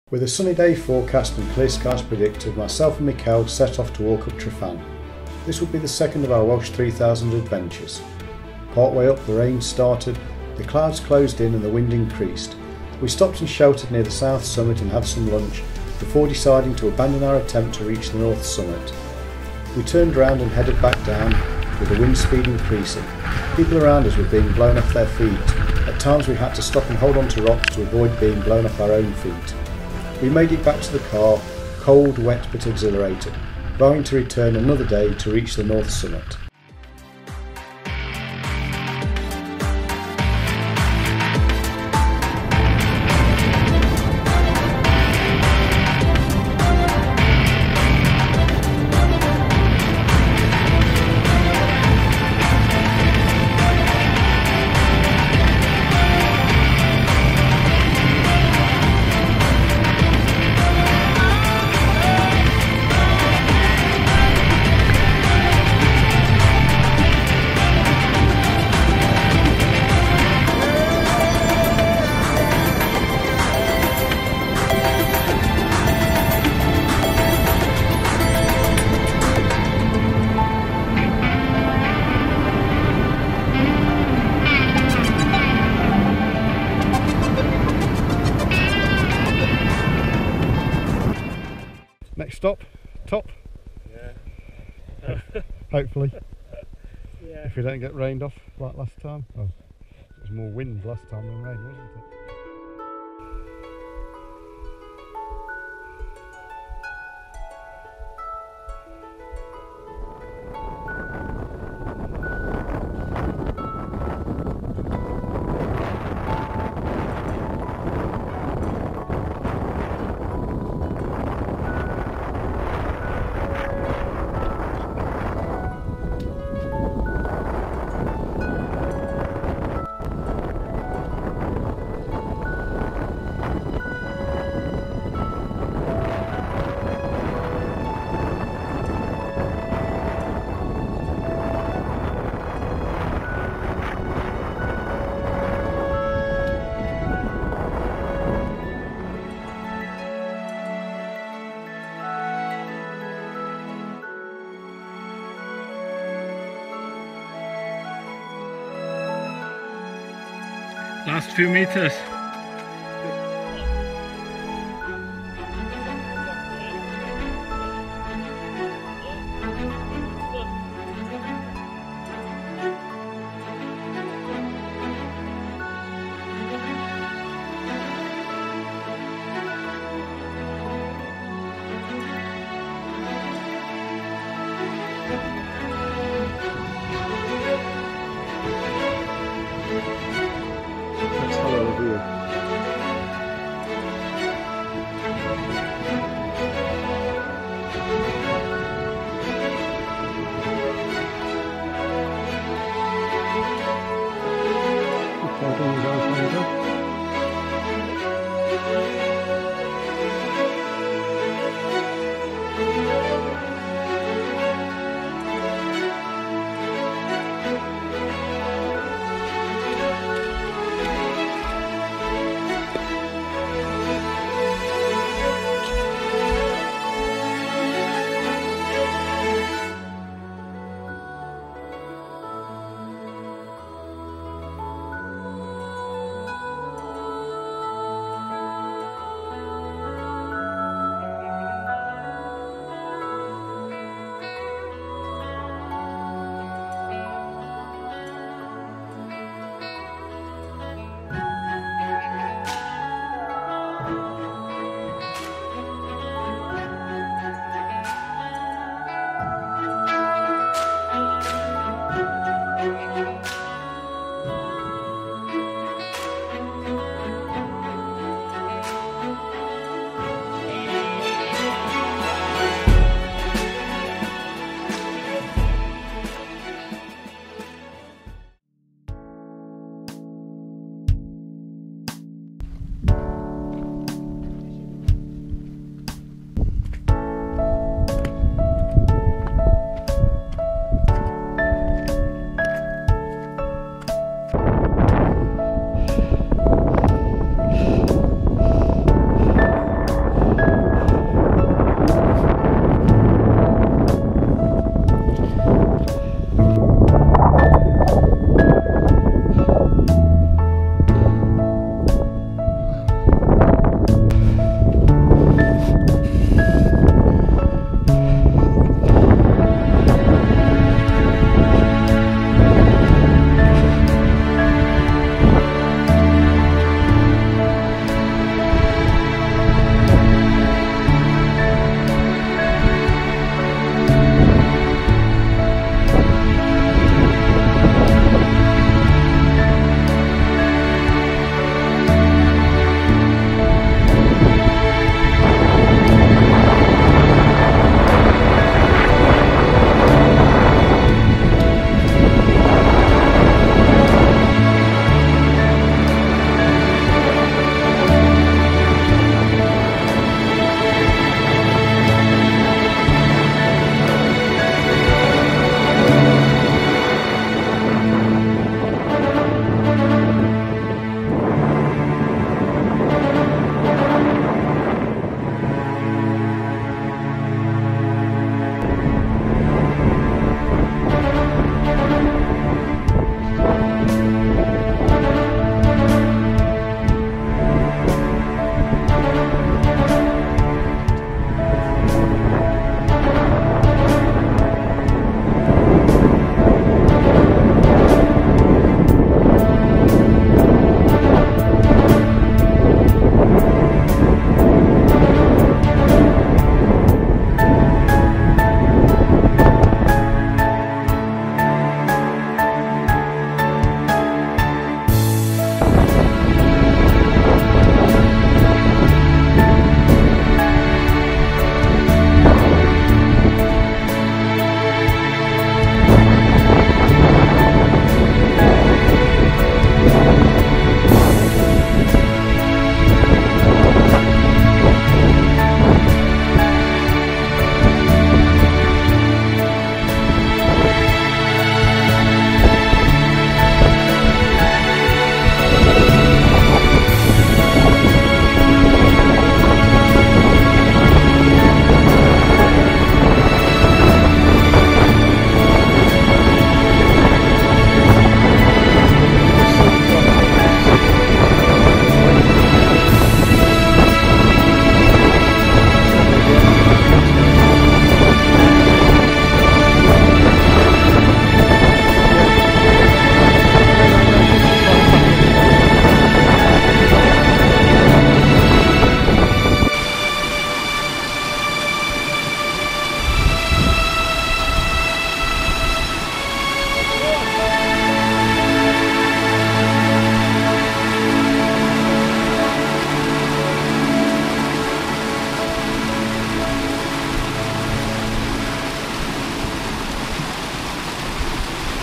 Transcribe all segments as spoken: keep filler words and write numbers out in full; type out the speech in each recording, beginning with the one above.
With a sunny day forecast and clear skies predicted, myself and Mikel set off to walk up Tryfan. This would be the second of our Welsh three thousand adventures. Partway up, the rain started, the clouds closed in and the wind increased. We stopped and sheltered near the south summit and had some lunch before deciding to abandon our attempt to reach the north summit. We turned around and headed back down, with the wind speed increasing. People around us were being blown off their feet. At times we had to stop and hold on to rocks to avoid being blown off our own feet. We made it back to the car, cold, wet but exhilarated, vowing to return another day to reach the north summit. Next stop, top. Yeah. Hopefully. Yeah. If we don't get rained off like last time. Oh, it was more wind last time than rain, wasn't it? Last few meters. That's hello view.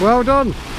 Well done.